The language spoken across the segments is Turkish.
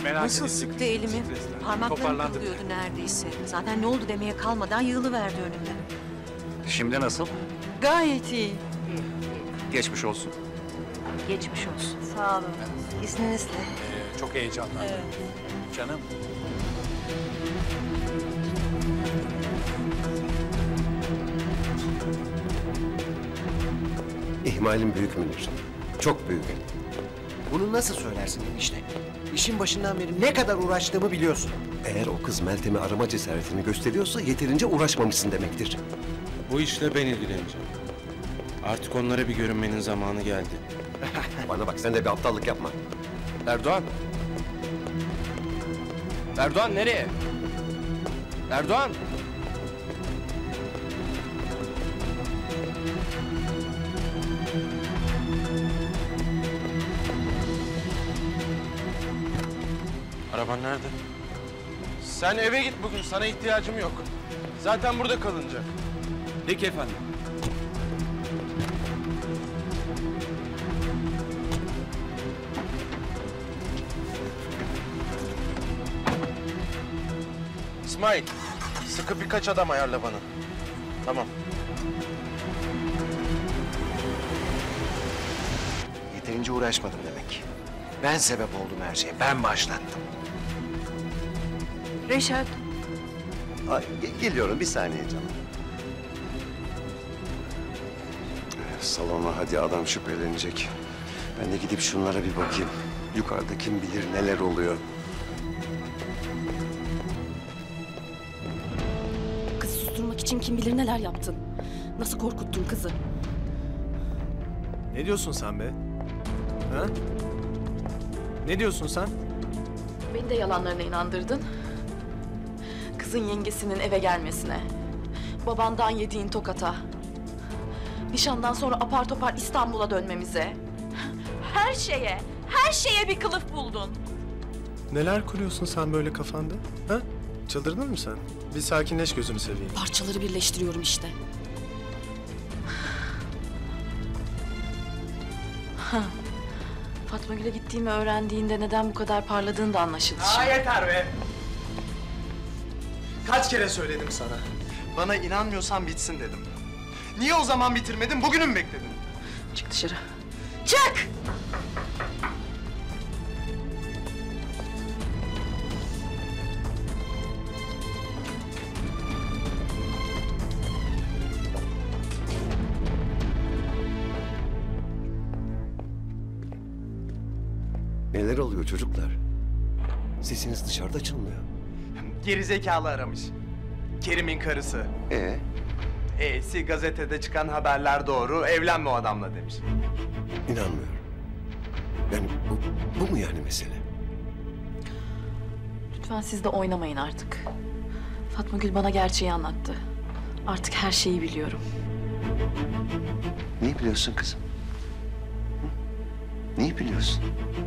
Nasıl sıktı elimi? Parmaklarım kırılıyordu neredeyse. Zaten ne oldu demeye kalmadan yığılıverdi önümden. Şimdi nasıl? Gayet iyi. Geçmiş olsun. Geçmiş olsun. Sağ olun. İzninizle. Çok heyecanlandım. Evet. Canım. İhmalin büyük Münir. Çok büyük. Bunu nasıl söylersin enişte? İşin başından beri ne kadar uğraştığımı biliyorsun. Eğer o kız Meltem'i arama cesaretini gösteriyorsa yeterince uğraşmamışsın demektir. Bu işle ben ilgileneceğim. Artık onlara bir görünmenin zamanı geldi. Bana bak, sen de bir aptallık yapma. Erdoğan. Erdoğan nereye? Erdoğan. Araban nerede? Sen eve git bugün. Sana ihtiyacım yok. Zaten burada kalınacak. Peki efendim. İsmail, sıkı birkaç adam ayarla bana. Tamam. Yeterince uğraşmadım demek. Ben sebep oldum her şeye. Ben başlattım. Reşat. Ay, geliyorum bir saniye canım. Salona hadi, adam şüphelenecek. Ben de gidip şunlara bir bakayım. Yukarıda kim bilir neler oluyor. Kızı susturmak için kim bilir neler yaptın. Nasıl korkuttun kızı. Ne diyorsun sen be? Ha? Ne diyorsun sen? Beni de yalanlarına inandırdın. Kızın yengesinin eve gelmesine. Babandan yediğin tokata. Nişandan sonra apar topar İstanbul'a dönmemize. Her şeye bir kılıf buldun. Neler kuruyorsun sen böyle kafanda? Ha? Çıldırdın mı sen? Bir sakinleş, gözünü seveyim. Parçaları birleştiriyorum işte. Fatma Gül'e gittiğimi öğrendiğinde neden bu kadar parladığın da anlaşıldı. Yeter be! Kaç kere söyledim sana? Bana inanmıyorsan bitsin dedim. Niye o zaman bitirmedin, bugünü mü bekledin? Çık dışarı. Çık! Neler oluyor çocuklar? Sesiniz dışarıda açılmıyor. Gerizekalı aramış. Kerim'in karısı. E'si gazetede çıkan haberler doğru, evlenme o adamla demiş. İnanmıyorum. Yani bu mu yani mesele? Lütfen siz de oynamayın artık. Fatma Gül bana gerçeği anlattı. Artık her şeyi biliyorum. Neyi biliyorsun kızım? Neyi biliyorsun?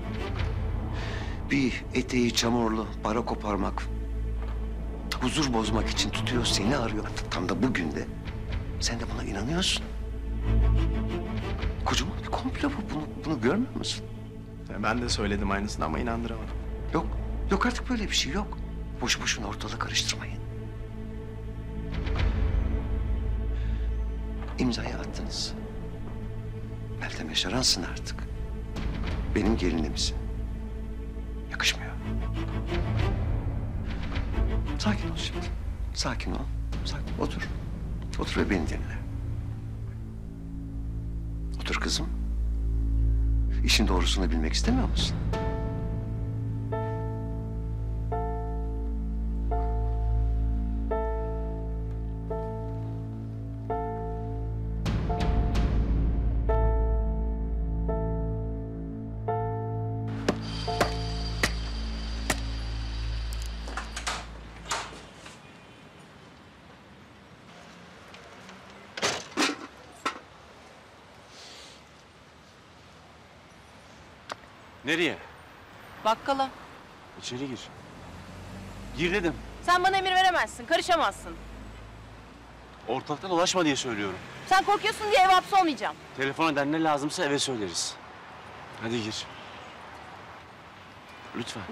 Bir eteği çamurlu, para koparmak, huzur bozmak için tutuyor, seni arıyor. Tam da bugün de. Sen de buna inanıyorsun. Kocaman bir komplo bu. Bunu görmüyor musun? Ben de söyledim aynısını ama inandıramadım. Yok artık böyle bir şey yok. Boşu boşuna ortalığı karıştırmayın. İmzayı attınız. Meltem Yaşaran'sın artık. Benim gelinimsin. Yakışmıyor. Sakin ol şimdi. Sakin ol. Sakin. Otur. Otur ve beni dinle. Otur kızım. İşin doğrusunu bilmek istemiyor musun? Nereye? Bakkala. İçeri gir. Gir dedim. Sen bana emir veremezsin, karışamazsın. Ortalıktan dolaşma diye söylüyorum. Sen korkuyorsun diye eve hapsolmayacağım. Telefon eden ne lazımsa eve söyleriz. Hadi gir. Lütfen.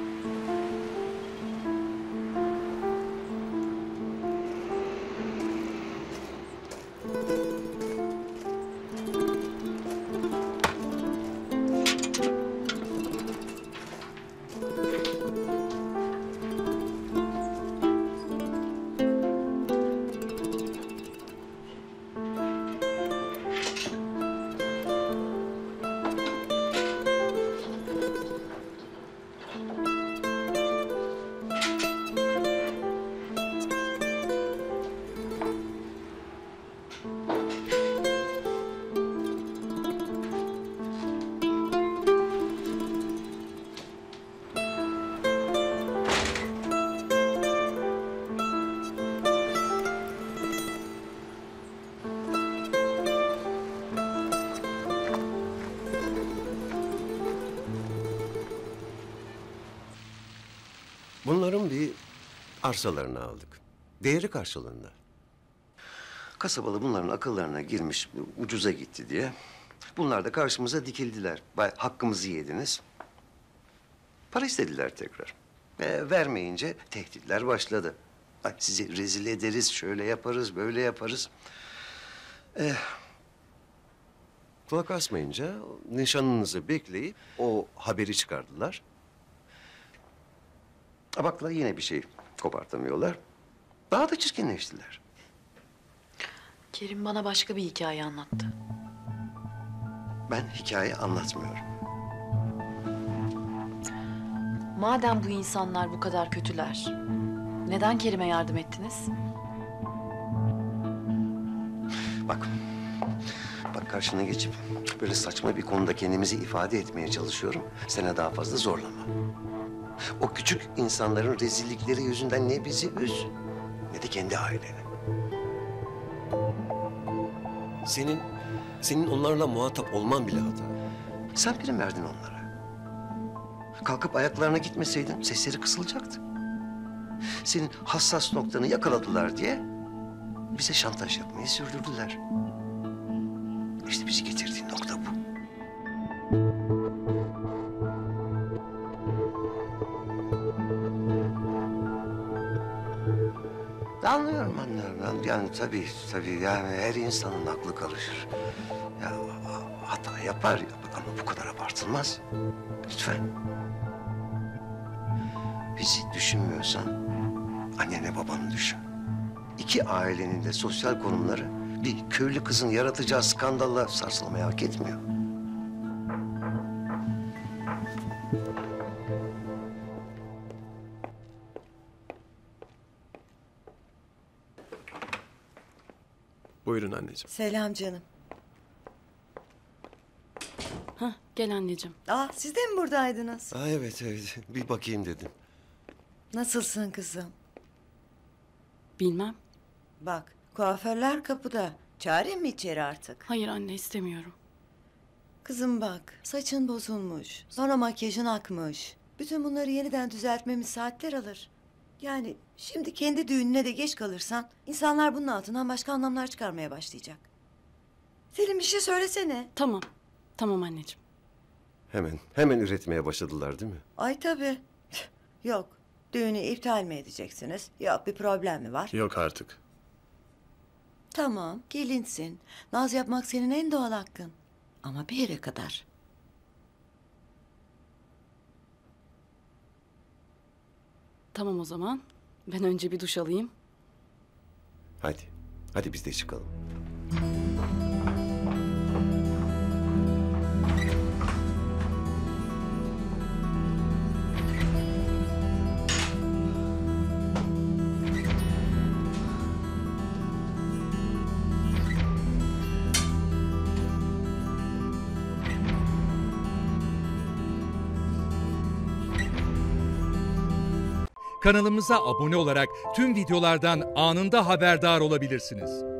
Bunların bir arsalarını aldık. Değeri karşılığında. Kasabalı bunların akıllarına girmiş, ucuza gitti diye. Bunlar da karşımıza dikildiler. Hakkımızı yediniz. Para istediler tekrar. Vermeyince tehditler başladı. Ay, sizi rezil ederiz, şöyle yaparız, böyle yaparız. Kulak asmayınca nişanınızı bekleyip o haberi çıkardılar. Baktılar yine bir şey kopartamıyorlar. Daha da çirkinleştiler. Kerim bana başka bir hikaye anlattı. Ben hikaye anlatmıyorum. Madem bu insanlar bu kadar kötüler, neden Kerim'e yardım ettiniz? Bak karşına geçip böyle saçma bir konuda kendimizi ifade etmeye çalışıyorum. Sana daha fazla zorlama. O küçük insanların rezillikleri yüzünden ne bizi üz, ne de kendi aileni. Senin onlarla muhatap olman bile hata. Sen prim verdin onlara. Kalkıp ayaklarına gitmeseydin sesleri kısılacaktı. Senin hassas noktanı yakaladılar diye bize şantaj yapmayı sürdürdüler. İşte bizi getirdiğin nokta bu. Anlıyorum. Yani tabii yani her insanın aklı karışır. Ya hata yapar ama bu kadar abartılmaz. Lütfen. Bizi düşünmüyorsan annene babanı düşün. İki ailenin de sosyal konumları bir köylü kızın yaratacağı skandalla sarsılmayı hak etmiyor. Buyurun anneciğim. Selam canım. Hah, gel anneciğim. Siz de mi buradaydınız? Evet. Bir bakayım dedim. Nasılsın kızım? Bilmem. Bak, kuaförler kapıda. Çağırayım mı içeri artık? Hayır anne, istemiyorum. Kızım bak, saçın bozulmuş. Sonra makyajın akmış. Bütün bunları yeniden düzeltmemiz saatler alır. Yani şimdi kendi düğününe de geç kalırsan insanlar bunun altından başka anlamlar çıkarmaya başlayacak. Selim bir şey söylesene. Tamam anneciğim. Hemen üretmeye başladılar değil mi? Ay tabii. Yok, düğünü iptal mi edeceksiniz? Yok, bir problem mi var? Yok artık. Tamam, gelinsin. Naz yapmak senin en doğal hakkın. Ama bir yere kadar. Tamam o zaman. Ben önce bir duş alayım. Hadi biz de çıkalım. Kanalımıza abone olarak tüm videolardan anında haberdar olabilirsiniz.